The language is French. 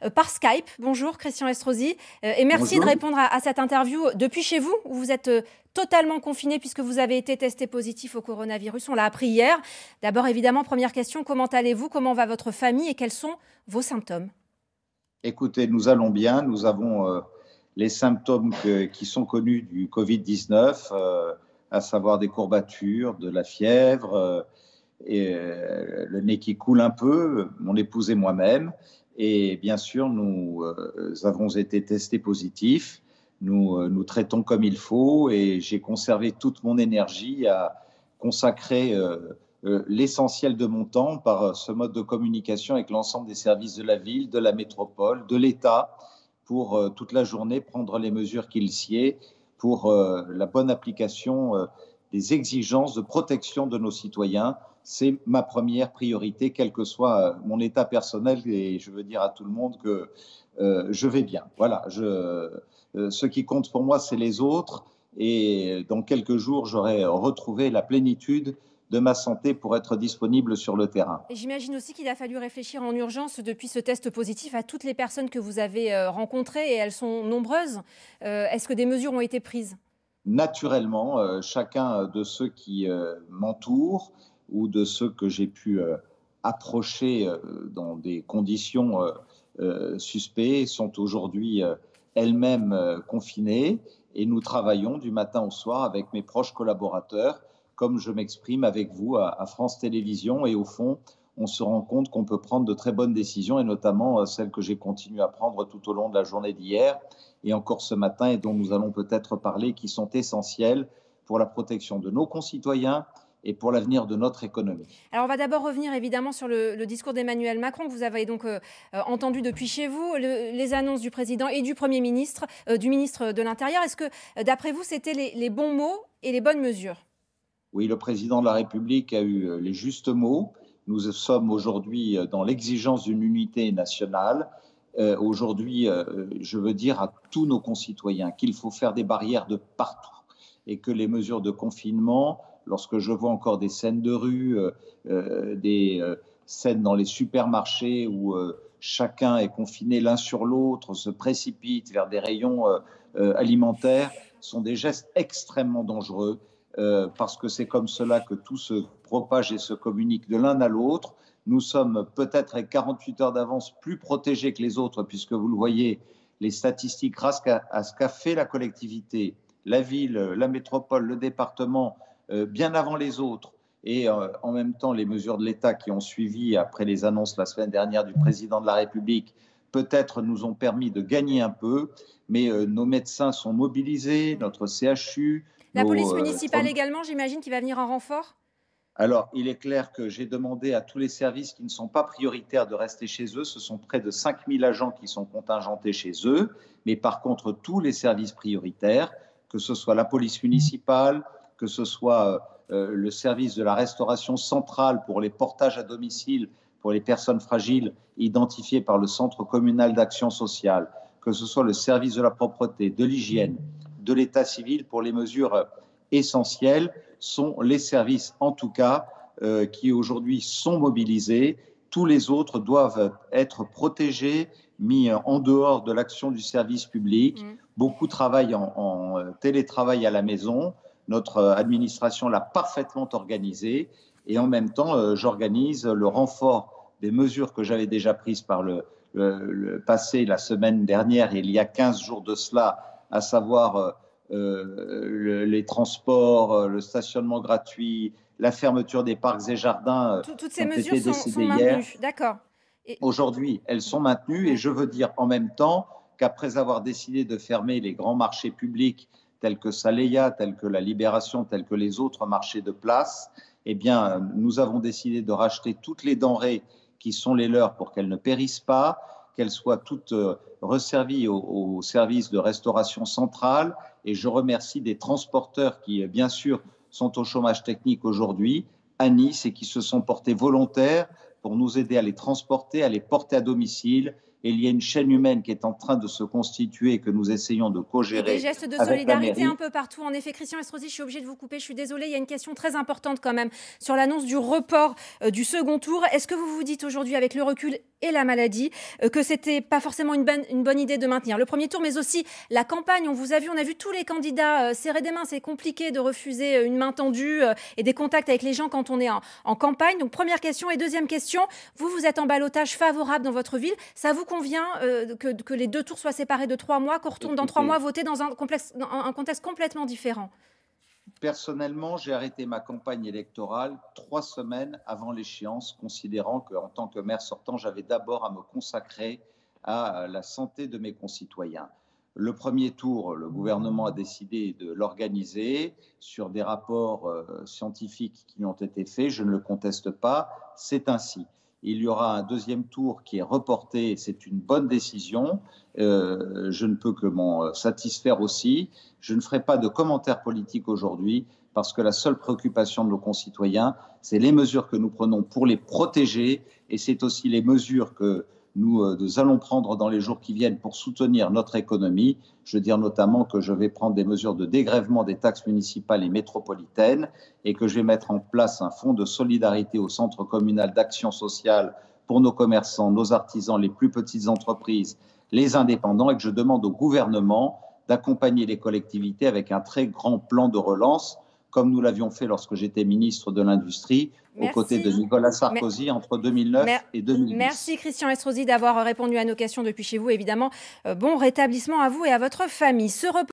par Skype. Bonjour Christian Estrosi et merci de répondre à cette interview depuis chez vous où vous êtes totalement confiné puisque vous avez été testé positif au coronavirus. On l'a appris hier. D'abord évidemment, première question, comment allez-vous? Comment va votre famille et quels sont vos symptômes? Écoutez, nous allons bien. Nous avons les symptômes qui sont connus du Covid-19, à savoir des courbatures, de la fièvre, et le nez qui coule un peu, mon épouse et moi-même. Et bien sûr, nous avons été testés positifs. Nous traitons comme il faut et j'ai conservé toute mon énergie à consacrer l'essentiel de mon temps par ce mode de communication avec l'ensemble des services de la ville, de la métropole, de l'État, pour toute la journée prendre les mesures qu'il sied pour la bonne application des exigences de protection de nos citoyens. C'est ma première priorité, quel que soit mon état personnel, et je veux dire à tout le monde que je vais bien. Voilà, ce qui compte pour moi, c'est les autres, et dans quelques jours, j'aurai retrouvé la plénitude de ma santé pour être disponible sur le terrain. Et j'imagine aussi qu'il a fallu réfléchir en urgence depuis ce test positif à toutes les personnes que vous avez rencontrées, et elles sont nombreuses. Est-ce que des mesures ont été prises? Naturellement, chacun de ceux qui m'entourent ou de ceux que j'ai pu approcher dans des conditions suspectes sont aujourd'hui elles-mêmes confinées, et nous travaillons du matin au soir avec mes proches collaborateurs, comme je m'exprime avec vous à France Télévisions, et au fond, on se rend compte qu'on peut prendre de très bonnes décisions, et notamment celles que j'ai continué à prendre tout au long de la journée d'hier et encore ce matin, et dont nous allons peut-être parler, qui sont essentielles pour la protection de nos concitoyens et pour l'avenir de notre économie. Alors on va d'abord revenir évidemment sur le discours d'Emmanuel Macron que vous avez donc entendu depuis chez vous, les annonces du président et du Premier ministre, du ministre de l'Intérieur. Est-ce que d'après vous c'était les bons mots et les bonnes mesures? Oui, le président de la République a eu les justes mots. Nous sommes aujourd'hui dans l'exigence d'une unité nationale. Aujourd'hui, je veux dire à tous nos concitoyens qu'il faut faire des barrières de partout et que les mesures de confinement, lorsque je vois encore des scènes de rue, des scènes dans les supermarchés où chacun est confiné l'un sur l'autre, se précipite vers des rayons alimentaires, sont des gestes extrêmement dangereux. Parce que c'est comme cela que tout se propage et se communique de l'un à l'autre. Nous sommes peut-être avec 48 heures d'avance plus protégés que les autres, puisque vous le voyez, les statistiques grâce à ce qu'a fait la collectivité, la ville, la métropole, le département, bien avant les autres, et en même temps les mesures de l'État qui ont suivi après les annonces la semaine dernière du président de la République, peut-être nous ont permis de gagner un peu, mais nos médecins sont mobilisés, notre CHU. La police municipale également, j'imagine qu'il va venir en renfort? Alors, il est clair que j'ai demandé à tous les services qui ne sont pas prioritaires de rester chez eux. Ce sont près de 5000 agents qui sont contingentés chez eux. Mais par contre, tous les services prioritaires, que ce soit la police municipale, que ce soit le service de la restauration centrale pour les portages à domicile pour les personnes fragiles identifiées par le Centre communal d'action sociale, que ce soit le service de la propreté, de l'hygiène, de l'état civil pour les mesures essentielles, sont les services en tout cas qui aujourd'hui sont mobilisés. Tous les autres doivent être protégés, mis en dehors de l'action du service public. Beaucoup travaillent en télétravail à la maison. Notre administration l'a parfaitement organisé, et en même temps j'organise le renfort des mesures que j'avais déjà prises par le passé la semaine dernière et il y a 15 jours de cela, à savoir les transports, le stationnement gratuit, la fermeture des parcs et jardins. Toutes ces mesures sont maintenues, d'accord. Aujourd'hui, elles sont maintenues, et je veux dire en même temps qu'après avoir décidé de fermer les grands marchés publics tels que Saleya, tels que la Libération, tels que les autres marchés de place, eh bien, nous avons décidé de racheter toutes les denrées qui sont les leurs pour qu'elles ne périssent pas, qu'elles soient toutes resservies au service de restauration centrale. Et je remercie des transporteurs qui, bien sûr, sont au chômage technique aujourd'hui à Nice et qui se sont portés volontaires pour nous aider à les transporter, à les porter à domicile. Et il y a une chaîne humaine qui est en train de se constituer et que nous essayons de co-gérer. Des gestes de solidarité un peu partout. En effet, Christian Estrosi, je suis obligée de vous couper, je suis désolée. Il y a une question très importante quand même sur l'annonce du report du second tour. Est-ce que vous vous dites aujourd'hui, avec le recul et la maladie, que c'était pas forcément une bonne idée de maintenir le premier tour, mais aussi la campagne. On a vu tous les candidats serrer des mains. C'est compliqué de refuser une main tendue et des contacts avec les gens quand on est en campagne. Donc première question. Et deuxième question, vous êtes en ballotage favorable dans votre ville. Ça vous convient que les 2 tours soient séparés de 3 mois, qu'on retourne dans 3 mois voter dans un contexte complètement différent? Personnellement, j'ai arrêté ma campagne électorale 3 semaines avant l'échéance, considérant qu'en tant que maire sortant, j'avais d'abord à me consacrer à la santé de mes concitoyens. Le premier tour, le gouvernement a décidé de l'organiser sur des rapports scientifiques qui ont été faits. Je ne le conteste pas, c'est ainsi. Il y aura un deuxième tour qui est reporté, c'est une bonne décision. Je ne peux que m'en satisfaire aussi. Je ne ferai pas de commentaires politiques aujourd'hui parce que la seule préoccupation de nos concitoyens, c'est les mesures que nous prenons pour les protéger et c'est aussi les mesures que nous allons prendre dans les jours qui viennent pour soutenir notre économie. Je veux dire notamment que je vais prendre des mesures de dégrèvement des taxes municipales et métropolitaines et que je vais mettre en place un fonds de solidarité au centre communal d'action sociale pour nos commerçants, nos artisans, les plus petites entreprises, les indépendants et que je demande au gouvernement d'accompagner les collectivités avec un très grand plan de relance comme nous l'avions fait lorsque j'étais ministre de l'Industrie, aux côtés de Nicolas Sarkozy entre 2009 et 2010. Merci Christian Estrosi d'avoir répondu à nos questions depuis chez vous. Évidemment, bon rétablissement à vous et à votre famille.